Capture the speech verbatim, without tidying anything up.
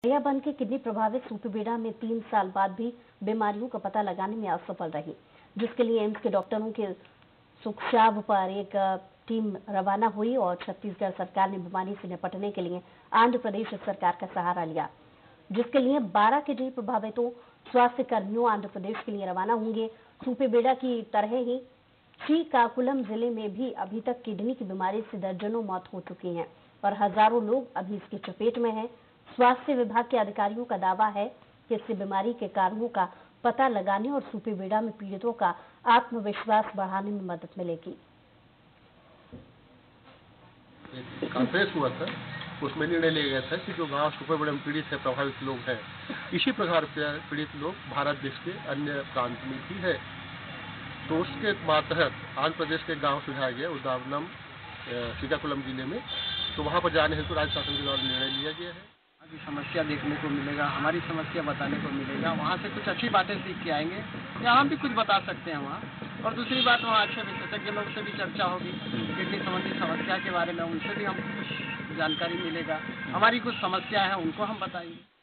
दरियाबंद के किडनी प्रभावित सूपीबेड़ा में तीन साल बाद भी बीमारियों का पता लगाने में असफल रही, जिसके लिए एम्स के डॉक्टरों के सुझाव पर एक टीम रवाना हुई और छत्तीसगढ़ सरकार ने बीमारी से निपटने के लिए आंध्र प्रदेश सरकार का सहारा लिया, जिसके लिए बारह किडनी प्रभावितों स्वास्थ्य कर्मियों आंध्र प्रदेश के लिए रवाना होंगे। सूपीबेड़ा की तरह ही श्रीकाकुलम जिले में भी अभी तक किडनी की बीमारी से दर्जनों मौत हो चुकी है और हजारों लोग अभी इसकी चपेट में हैं। स्वास्थ्य विभाग के अधिकारियों का दावा है कि इससे बीमारी के कारणों का पता लगाने और सूपीबेड़ा में पीड़ितों का आत्मविश्वास बढ़ाने में मदद मिलेगी। कॉन्फ्रेंस हुआ था, उसमें निर्णय लिया गया था कि जो गांव सूपीबेड़ा में पीड़ित है, प्रभावित लोग हैं, इसी प्रकार पीड़ित लोग भारत देश के अन्य प्रांत में भी है। तो उसके तहत आंध्र प्रदेश के गांव सुझाया गया उदावनम श्रीकाकुलम जिले में, तो वहां पर जाने हेतु राज्य शासन के द्वारा निर्णय लिया गया है। की समस्या देखने को मिलेगा, हमारी समस्या बताने को मिलेगा, वहाँ से कुछ अच्छी बातें सीख के आएंगे या हम भी कुछ बता सकते हैं वहाँ। और दूसरी बात, वहाँ अच्छे विशेषज्ञ लोग से भी चर्चा होगी, किडनी संबंधी समस्या के बारे में उनसे भी हम कुछ जानकारी मिलेगा, हमारी कुछ समस्या है उनको हम बताएंगे।